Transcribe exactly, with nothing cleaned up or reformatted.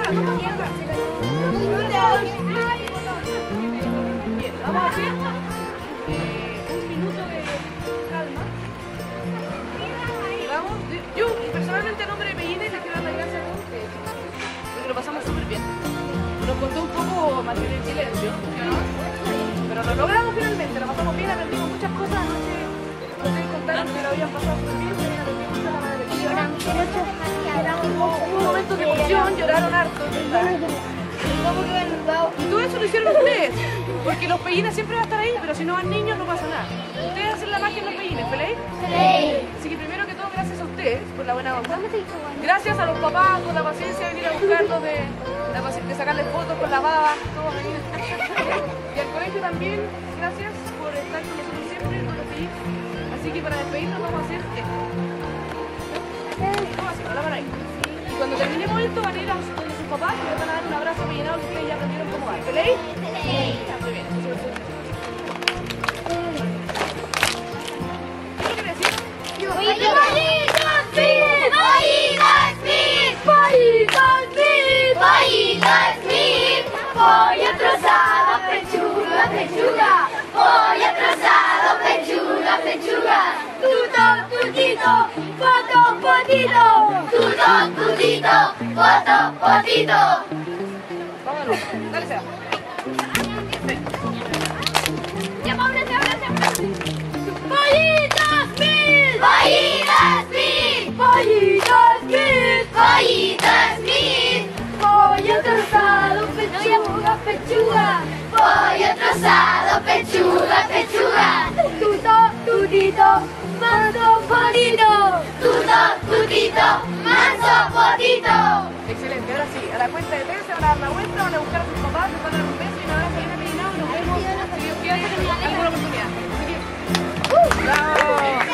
Bien, vamos a hacer eh, un minuto de calma. Y vamos, yo personalmente en nombre de Pellines les quiero dar las gracias a ustedes, porque lo pasamos súper bien. Nos costó un poco mantener el silencio, ¿no? Pero lo logramos finalmente, lo pasamos bien, aprendimos muchas cosas. Anoche ustedes contaron que lo habían pasado súper bien, que habían aprendido mucho la madre de hubo un momento de emoción, lloraron harto, ¿verdad? Y todo eso lo hicieron ustedes, porque los Pellines siempre van a estar ahí, pero si no van niños no pasa nada. Ustedes hacen la magia en los Pellines, ¿feliz? Así que primero que todo, gracias a ustedes por la buena onda. Gracias a los papás por la paciencia de venir a buscarlos, de, de, de sacarles fotos con la baba, todo ahí. Y al colegio también, gracias por estar con nosotros siempre, con los Pellines. Así que para despedirnos vamos a hacer esto. Vamos a hacerlo, la mano ahí. Y cuando terminemos esto van a ir a donde sus papás y les van a dar un abrazo rellenado que ustedes ya aprendieron cómo dar. ¿Feliz? Sí. Muy bien. ¿Qué quiere decir? Pollo trozado, pechuga, pechuga. Pollo trozado, pechuga, pechuga. Tuto, tutito, foto, potito. Tuto, tutito, foto, potito. Vámonos. Dale, Seba. Ya, ábrase, ábrase, ábrase. Pollitos mil. Pollitos mil. Pollitos mil. Pollitos mil. Pollo trozado, pechuga, pechuga. Pollo trozado, pechuga, pechuga. Tuto, tutito, manso, potito. Tuto, tutito, manso, potito. Excelente, ahora sí, a la cuenta de tres se van a dar la vuelta, van a buscar a sus papás, les van a dar un beso y una abrazo bien apellinado y nos vemos, si Dios quiere, en alguna oportunidad. Así que, ¡uh! ¡Bravo!